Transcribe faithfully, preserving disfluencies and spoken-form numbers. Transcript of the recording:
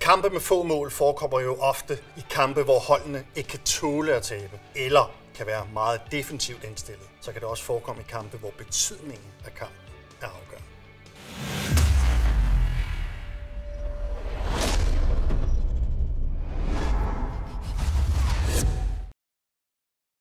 Kampe med få mål forekommer jo ofte i kampe, hvor holdene ikke kan tåle at tabe, eller kan være meget defensivt indstillet. Så kan det også forekomme i kampe, hvor betydningen af kampen